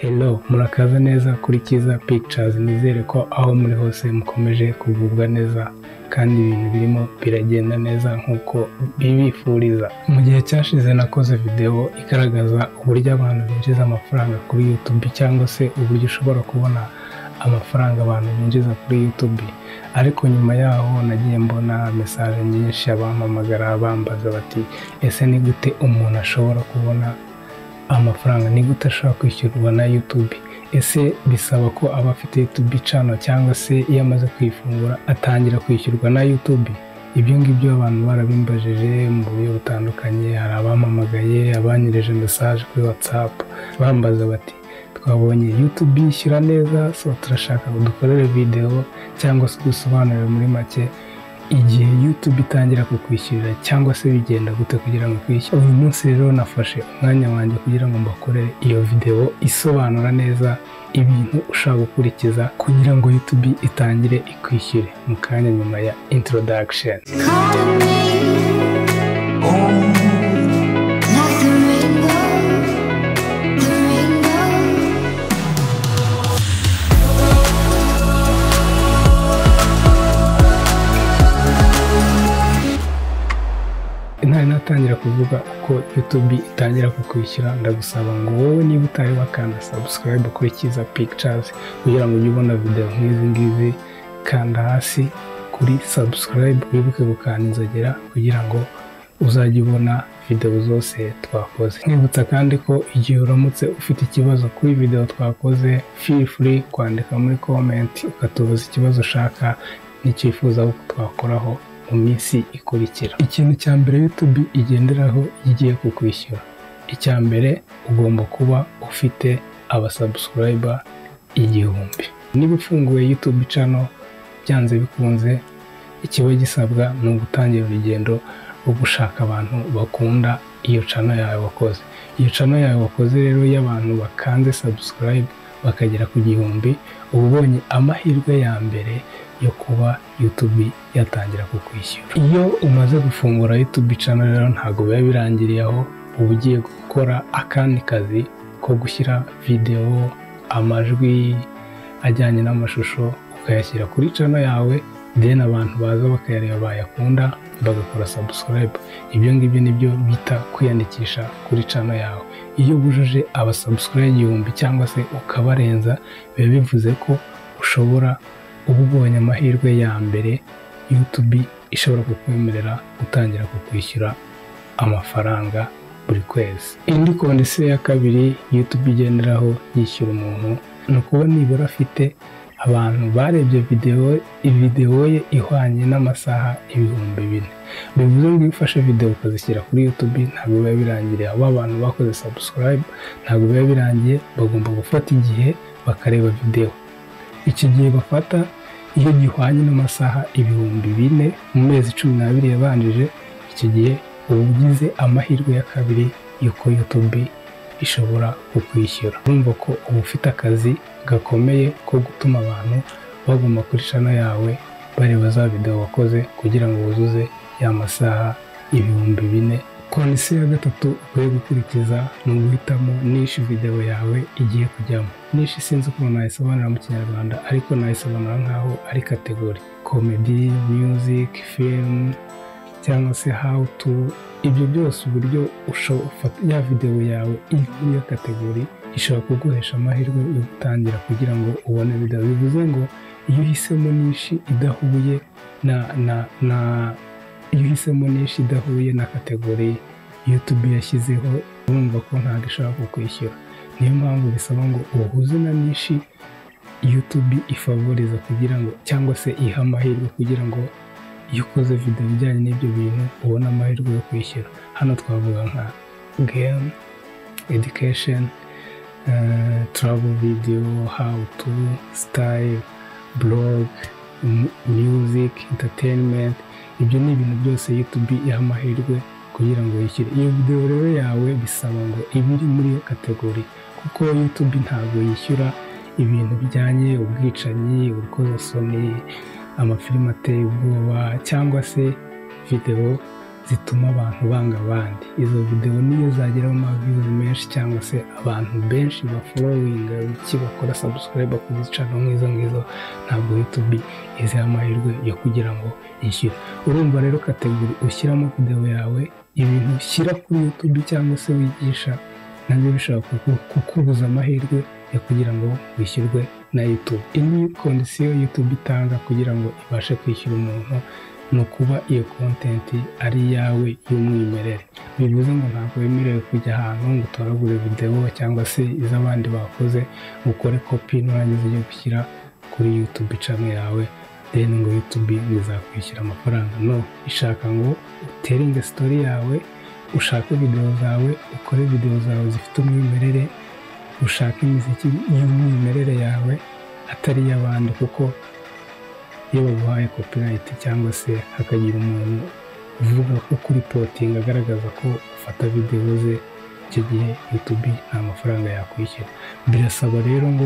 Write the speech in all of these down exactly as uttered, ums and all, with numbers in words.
Hello, murakaza neza kuri Kiza Pictures. Nizere ko aho muri hose mukomeje kugubwa neza kandi ibintu birimo biragenda neza nkuko bibifuriza. Mu gihe cyashize nakoze video igaragaza uburyo abantu binjiza amafaranga kuri YouTube cyangwa se uburyo ushobora kubona amafaranga abantu binjiza kuri YouTube. Ariko nyuma yaho nagiye mbona message nyinshi abampamagara bambaza bati ese ni gute umuntu ashobora kubona amafaranga, ni gute ashobora kwishyurwa na YouTube? Ese bisaba ko aba afite YouTube channel cyangwa se iyo amaze kwifungura atangira kwishyurwa na YouTube? Ibyo ngibyo abantu barabimbajije mu buryo butandukanye. Hari abampamagaye, abanyireje message kuri WhatsApp bambaza bati twabonye YouTube yishyura neza, so turashaka ngo dukorere video cyangwa se dusobanurire muri make igihe YouTube itangira kukwishyurira cyangwa se bigenda gute kugira ngo kwishyure. Uyu munsi rero nafashe umwanya wanjye kugira ngo mbakorere iyo video isobanura neza ibintu ushaka gukurikiza kugira ngo YouTube itangire ikwishyure mu kanya nyuma ya introduction. Ntari natangira kuvuga uko YouTube itangira kukwishyura, ndagusaba ngo wowe niba utari wakanda subscribe kuri Kiza Pictures kugira ngo ujye ubona video nk'izi ngizi, kanda hasi kuri subscribe, wibuke gukanda inzogera kugira ngo uzajye ubona video zose twakoze. Nkibutsa kandi ko igihe uramutse ufite ikibazo kuri video twakoze, feel free kwandika muri comment ukatubaza ikibazo ushaka n'icyifuza ko twakoraho mu minsi ikurikira. Ikintu cya mbere YouTube igenderaho igiye kukwishyura, icya mbere ugomba kuba ufite aba subscriber igihumbi. Niba ufunguye YouTube channel byanze bikunze ikiba gisabwa ni ugutangira urugendo rwo gushaka abantu bakunda iyo channel yawe wakoze. Iyo channel yawe wakoze rero y'abantu bakanze subscribe bakagera ku gihumbi, ubonye amahirwe ya mbere yo kuba YouTube yatangira kukwishyura. Iyo umaze gufungura YouTube channel rero ntago biba birangiriye aho, uba ugiye gukora akandi kazi ko gushyira video, amajwi ajyanye n'amashusho ukayashyira kuri channel yawe, then abantu baza bakayareba bayakunda bagakora subscribe. Ibyo ngibyo nibyo bita kwiyandikisha kuri channel yawe. Iyo wujuje aba subscribe igihumbi cyangwa se ukabarenza, biba bivuze ko ushobora uba ubonye amahirwe ya mbere YouTube ishobora kukwemerera gutangira kukwishyura amafaranga buri kwezi. Indi kondisiyo ya kabiri YouTube igenderaho yishyura umuntu ni ukuba nibura afite abantu barebye video video ye ihwanye n'amasaha ibihumbi bine. Bivuze ngo iyo ufashe video ukazishyira kuri YouTube ntabwo biba birangiriye. Aba bantu bakoze subscribe ntabwo biba birangiye, bagomba gufata igihe bakareba video. Iki gihe bafata iyo gihwanye n'amasaha ibihumbi bine mu mezi cumi n'abiri yabanjije, iki gihe uba ugize amahirwe ya kabiri yuko YouTube ishobora kukwishyura. Urumva ko uba ufite akazi gakomeye ko gutuma abantu baguma kuri channel yawe bareba za video wakoze kugira ngo wuzuze ya masaha ibihumbi bine. Kondisiyo ya gatatu ukwiye gukurikiza ni uguhitamo niche video yawe igiye kujyamo. Niche sinzi ukuntu nayisobanura mu Kinyarwanda, ariko nayisobanura nkaho ari kategori: comedy, music, film cyangwa se how to. Ibyo byose uburyo ushobora ya video yawe iri muri iyo kategori ishobora kuguhesha amahirwe yo gutangira kugira ngo ubone video. Bivuze ngo iyo uhisemo niche idahuye na na na iyo uhisemo niche idahuye na kategori YouTube yashyizeho, urumva ko ntabwo ishobora kukwishyura. Niyo mpamvu bisaba ngo uhuze na niche YouTube ifavoriza kugira ngo cyangwa se iha amahirwe kugira ngo iyo ukoze video bijyanye n'ibyo bintu ubona amahirwe yo kwishyura. Hano twavuga nka game, education, uh, travel video, how to, style, blog, music, entertainment. Ibyo ni ibintu byose YouTube iha amahirwe kugira ngo yishyure. Iyo video rero yawe bisaba ngo ibiri muri iyo kategori, kuko YouTube ntabwo yishyura ibintu bijyanye ubwicanyi, urukozasoni, amafilime ateye ubwoba cyangwa se video zituma abantu banga abandi. Izo video niyo zageraho ama views menshi cyangwa se abantu benshi ba followinga iki bakora subscribe ku channel nk'izo ngizo, ntabwo YouTube iziha amahirwe yo kugira ngo ishyire. Urumva rero kategori ushyiramo video yawe, ibintu ushyira kuri YouTube cyangwa se wigisha nabyo bishobora kukubuza amahirwe yo kugira ngo wishyurwe na YouTube. Indi kondisiyo YouTube itanga kugira ngo ibashe kwishyura umuntu ni ukuba iyo content ari yawe y'umwimerere. Bivuze ngo ntabwo wemerewe kujya ahantu ngo utoragure video cyangwa se iz'abandi bakoze ukore copy nurangiza ujye gushyira kuri YouTube channel yawe then ngo YouTube izakwishyura amafaranga. No, ishaka ngo uteringe story yawe, ushake video zawe, ukore video zawe zifite umwimerere, ushake imiziki y'umwimerere yawe atari y'abandi, kuko iyo baguhaye copyright cyangwa se hakagira umuntu uvuga ko kuri reporting agaragaza ko ufata video ze, icyo gihe YouTube nta mafaranga yakwishyura. Birasaba rero ngo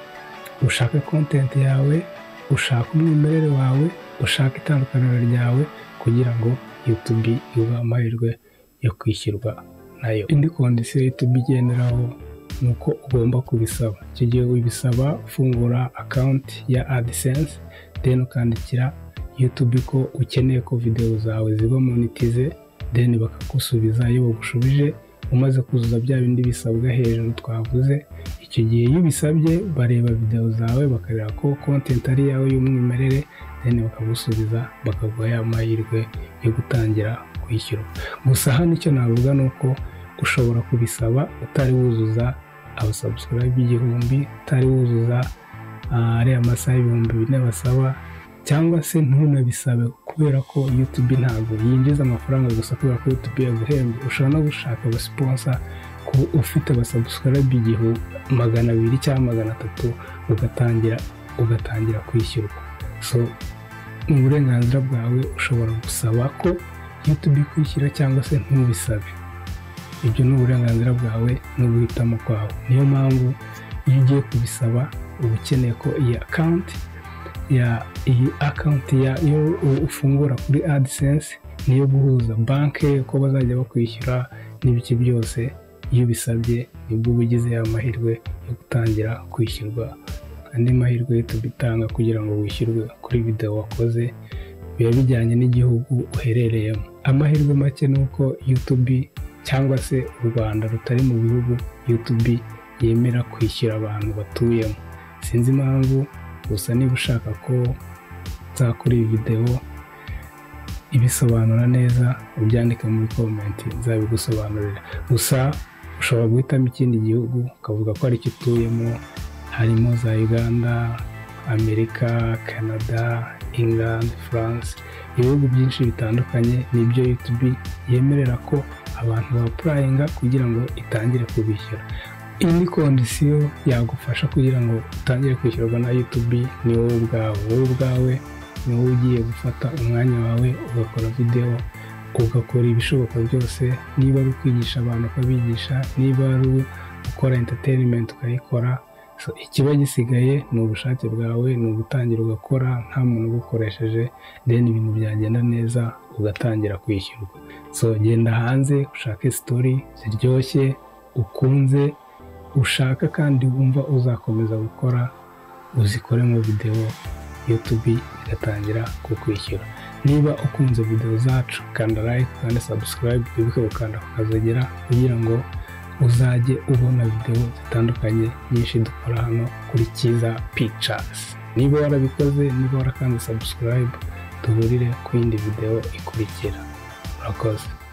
ushake content yawe, ushake umwimerere wawe, ushake itandukaniro ryawe kugira ngo YouTube ibe amahirwe yo kwishyurwa nayo. Indi kondisiyo YouTube igenderaho ni uko ugomba kubisaba. Icyo gihe ubisaba ufungura account ya AdSense then ukandikira YouTube ko ukeneye ko video zawe ziba monetize, then bakagusubiza. Iyo bagushubije umaze kuzuza bya bindi bisabwa hejuru twavuze, icyo gihe iyo bisabye bareba video zawe bakareba ko content ari yawe y'umwimerere, then bakagusubiza bakaguha amahirwe yo gutangira kwishyura. Gusa hano icyo navuga ni uko ushobora kubisaba utari wuzuza aba subscribe igihumbi, utari wuzuza ari amasaha ibihumbi bine basaba, cyangwa se ntunabisabe kubera ko YouTube ntabwo yinjiza amafaranga gusa kubera ko YouTube yaguhembye. Ushobora no gushaka aba sponsor ku ufite aba subscribe igihumbi magana abiri cyangwa magana atatu ugatangira ugatangira kwishyurwa. So mu burenganzira bwawe ushobora gusaba ko YouTube ikwishyura cyangwa se ntubisabe. Ibyo ni uburenganzira bwawe n'uguhitamo kwawe. Niyo mpamvu iyo ugiye kubisaba uba ukeneye ko iyi account ya iyi account ya yo ufungura kuri AdSense niyo guhuza banke ko bazajya bakwishyura n'ibiki byose. Iyo bisabye nibwo ugize amahirwe yo gutangira kwishyurwa. Andi mahirwe YouTube itanga kugira ngo wishyurwe kuri video wakoze biba bijyanye n'igihugu uherereyemo. Amahirwe make ni uko YouTube cyangwa se u Rwanda rutari mu bihugu YouTube yemera kwishyura abantu batuyemo. Sinzi impamvu, gusa niba ushaka ko nzakora iyi video ibisobanura neza ubyandika muri comment nzabigusobanurira. Gusa ushobora guhitamo ikindi gihugu ukavuga ko ari cyo utuyemo, harimo za Uganda, Amerika, Canada, England, France, ibihugu byinshi bitandukanye. Nibyo YouTube yemerera ko abantu ba-applyinga kugira ngo itangire kubishyura. Indi kondisiyo yagufasha kugira ngo utangire kwishyurwa na YouTube ni wowe ubwawe. Wowe ubwawe ni wowe ugiye gufata umwanya wawe ugakora video, ugakora ibishoboka byose. Niba ari kwigisha abantu ukabigisha, niba ari gukora entertainment ukayikora. So ikiba gisigaye ni ubushake bwawe, ni ugutangira ugakora nta muntu ugukoresheje, then ibintu byagenda neza ugatangira kwishyurwa. So genda hanze ushake story ziryoshye ukunze ushaka kandi wumva uzakomeza gukora, uzikore mu video, YouTube igatangira kukwishyura. Niba ukunze video zacu kanda like kandi subscribe, wibuke gukanda kukazogera kugira ngo uzajye ubona video zitandukanye nyinshi dukora hano kuri Kiza Pictures. Niba warabikoze, niba warakanze subscribe, duhurire ku yindi video ikurikira. Murakoze.